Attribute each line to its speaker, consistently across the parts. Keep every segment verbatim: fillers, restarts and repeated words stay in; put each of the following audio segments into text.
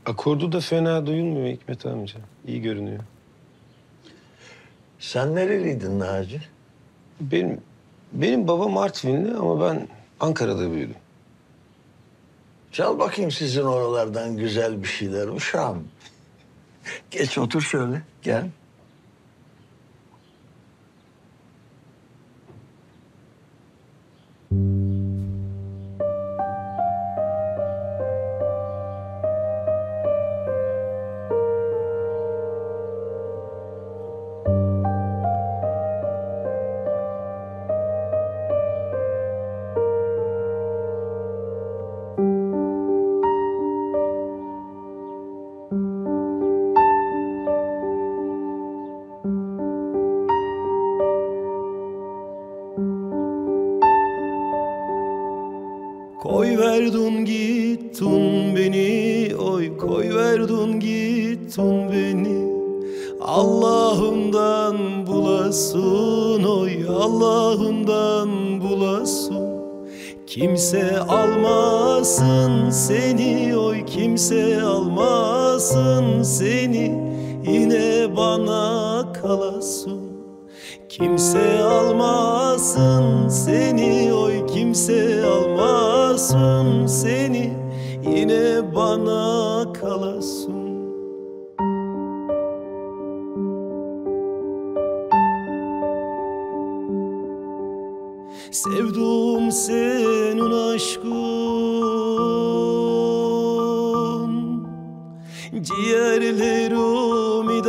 Speaker 1: Akordu da fena duyulmuyor Hikmet amca. İyi görünüyor.
Speaker 2: Sen nereliydin Naci?
Speaker 1: Benim benim babam Artvinli ama ben Ankara'da büyüdüm.
Speaker 2: Çal bakayım sizin oralardan güzel bir şeyler uşağım. Geç otur şöyle, gel.
Speaker 3: Koy verdun gittun beni, oy koy verdun gittun beni. Allah'ımdan bulasın, oy Allah'ımdan bulasın. Kimse almasın seni, oy kimse almasın seni. Yine bana kalasın. Kimse almasın seni, oy kimse almasın seni. Yine bana kalasın. Sevdum senin aşkın, ciğerlerimi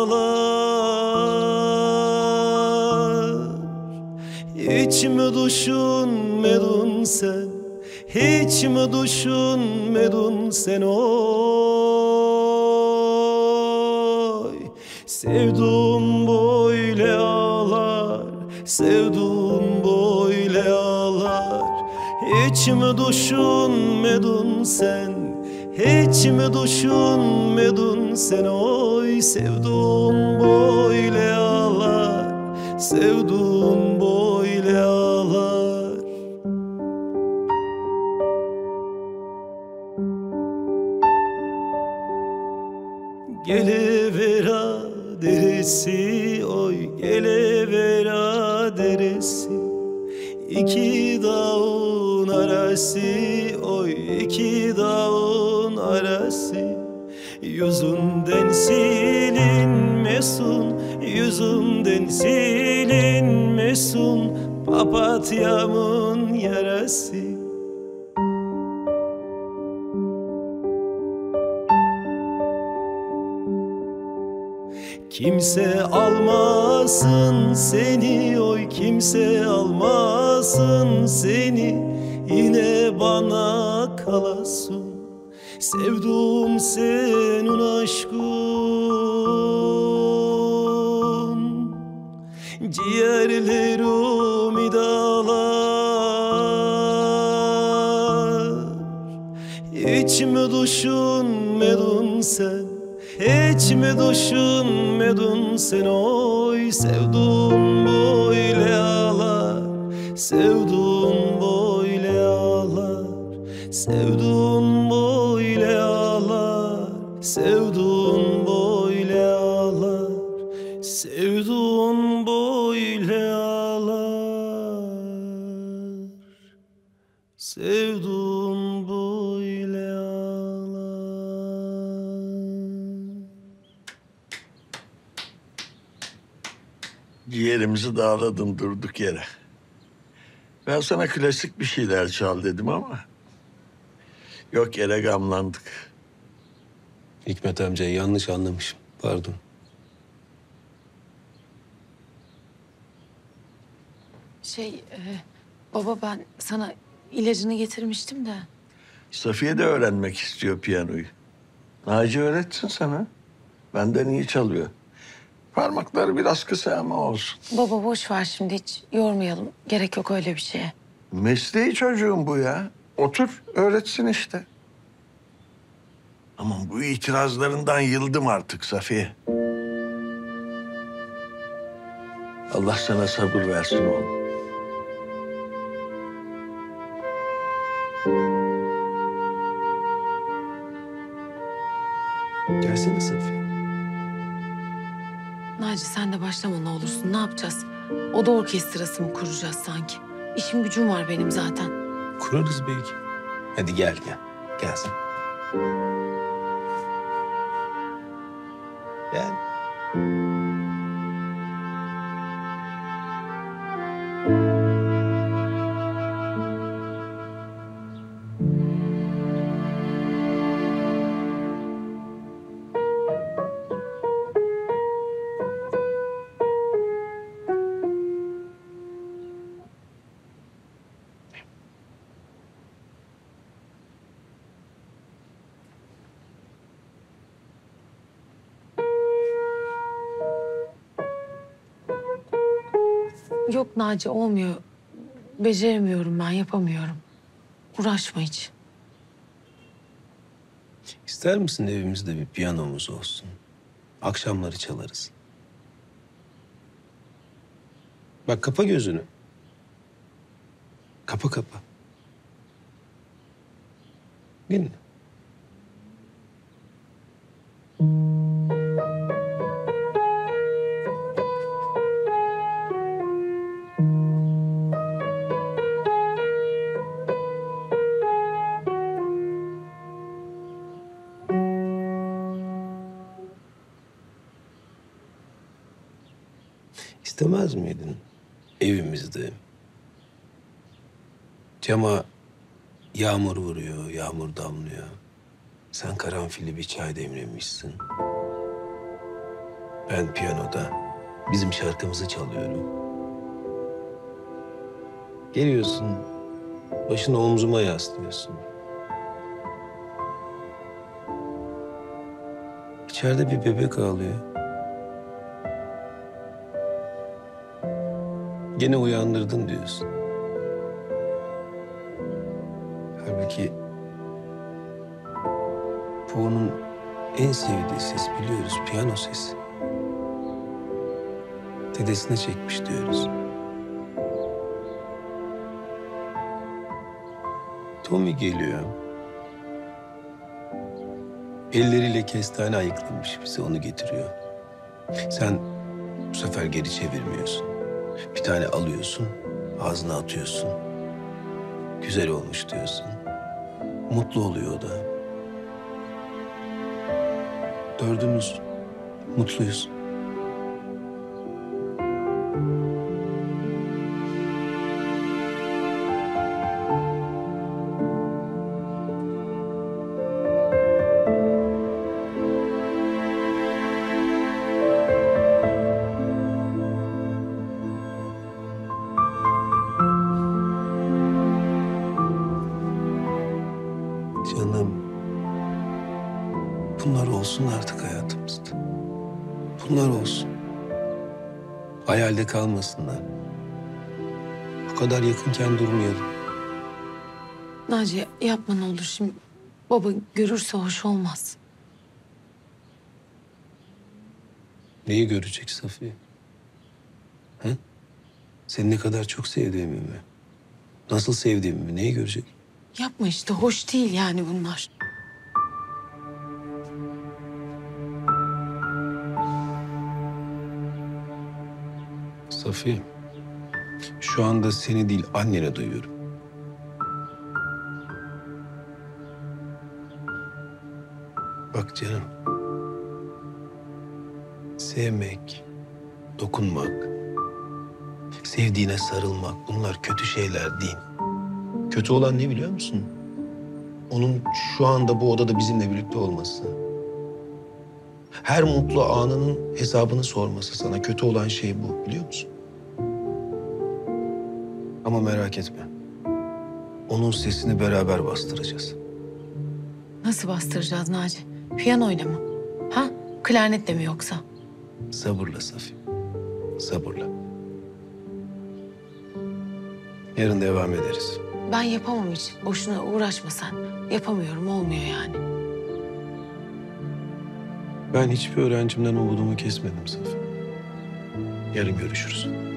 Speaker 3: dağlar. Hiç mi düşünmedin sen, hiç mi düşünmedin sen oy. Sevdum böyle ağlar, sevdum böyle ağlar. Hiç mi düşünmedin sen, hiç mi düşünmedin sen oy. Sevdum böyle ağlar, sevdum böyle ağlar. Gelivera deresi, oy gelivera deresi. İki dağın arası, oy iki dağın arası. Yüzünden silinmesin, yüzünden silinmesin papatyamın yarası. Kimse almasın seni, oy kimse almasın seni. Yine bana kalasın. Sevdum senin aşkın, ciğerlerimi dağlar. Hiç mi düşünmedin sen, hiç mi düşünmedin sen oy. Sevdum böyle ağlar, sevdum böyle ağlar. Sevdum böyle ağlar, sevdum böyle ağlar. Sevdum böyle ağlar, sevdum böyle ağlar.
Speaker 2: Ciğerimizi dağladın durduk yere. Ben sana klasik bir şeyler çal dedim ama yok yere gamlandık.
Speaker 1: Hikmet amca yanlış anlamışım. Pardon.
Speaker 4: Şey, e, baba ben sana ilacını getirmiştim de.
Speaker 2: Safiye de öğrenmek istiyor piyanoyu. Naci öğretsin sana. Benden iyi çalıyor. Parmakları biraz kısa ama olsun.
Speaker 4: Baba boş ver şimdi, hiç yormayalım. Gerek yok öyle bir şeye.
Speaker 2: Mesleği çocuğum bu ya. Otur, öğretsin işte. Aman bu itirazlarından yıldım artık Safiye. Allah sana sabır versin oğlum.
Speaker 1: versene Safiye.
Speaker 4: Naci sen de başlama ne olursun. Ne yapacağız? Oda orkestrası mı kuracağız sanki? İşim gücüm var benim zaten.
Speaker 1: Kurarız belki. Hadi gel gel. Gel sen. Gel.
Speaker 4: Yok Naci olmuyor. Beceremiyorum ben, yapamıyorum. Uğraşma hiç.
Speaker 1: İster misin evimizde bir piyanomuz olsun? Akşamları çalarız. Bak kapa gözünü. Kapa kapa. Dinle. İstemez miydin evimizde? Cama yağmur vuruyor, yağmur damlıyor. Sen karanfilli bir çay demlemişsin. Ben piyanoda bizim şarkımızı çalıyorum. Geliyorsun, başını omzuma yaslıyorsun. İçeride bir bebek ağlıyor. Gene uyandırdın diyorsun. Halbuki bu onun en sevdiği ses biliyoruz, piyano sesi. Dedesine çekmiş diyoruz. Tommy geliyor. Elleriyle kestane ayıklamış bize, onu getiriyor. Sen bu sefer geri çevirmiyorsun. Bir tane alıyorsun, ağzına atıyorsun. Güzel olmuş diyorsun. Mutlu oluyor o da. Dördümüz mutluyuz. Canım, bunlar olsun artık hayatımızda. Bunlar olsun. Hayalde kalmasınlar. Bu kadar yakınken durmayalım.
Speaker 4: Naci yapma ne olur şimdi. Baba görürse hoş olmaz.
Speaker 1: Neyi görecek Safiye? He? Seni ne kadar çok sevdiğimi mi? Nasıl sevdiğimi mi? Neyi görecek?
Speaker 4: Yapma işte, hoş değil yani bunlar.
Speaker 1: Safiye, şu anda seni değil annene duyuyorum. Bak canım, sevmek, dokunmak, sevdiğine sarılmak bunlar kötü şeyler değil. Kötü olan ne biliyor musun? Onun şu anda bu odada bizimle birlikte olması. Her mutlu anının hesabını sorması sana. Kötü olan şey bu, biliyor musun? Ama merak etme. Onun sesini beraber bastıracağız.
Speaker 4: Nasıl bastıracağız Naci? Piyanoyla mı? Ha? Klarnetle mi yoksa?
Speaker 1: Sabırla Safi. Sabırla. Yarın devam ederiz.
Speaker 4: Ben yapamam hiç. Boşuna uğraşma sen. Yapamıyorum, olmuyor yani.
Speaker 1: Ben hiçbir öğrencimden umudumu kesmedim Safi. Yarın görüşürüz.